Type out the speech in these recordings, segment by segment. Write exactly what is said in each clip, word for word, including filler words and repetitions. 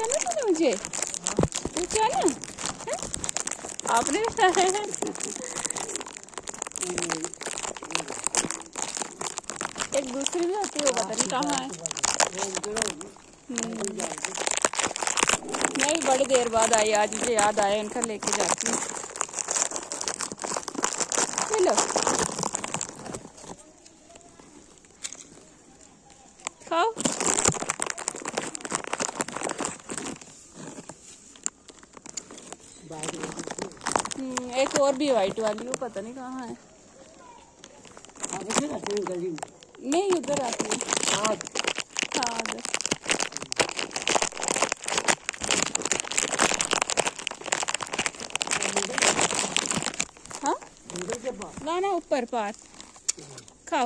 पूछा ना तूने मुझे, पूछा ना है? आपने एक दूसरी भी होती है, वो पता नहीं कहाँ है। मैं भी बड़ी देर बाद आई, आज मुझे याद आया इनका लेके जाती हूँ। चलो खाओ। हम्म एक और भी वाइट वाली, वो पता नहीं कहाँ है। नहीं उधर आती है। हाँ उधर। हाँ ना ना ऊपर पार। खाओ।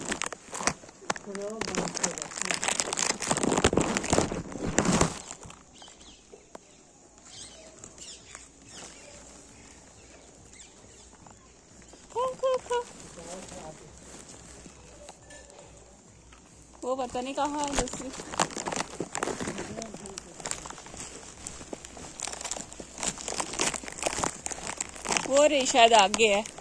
वो पता नहीं कहाँ है दूसरी। वो रही शायद आगे है।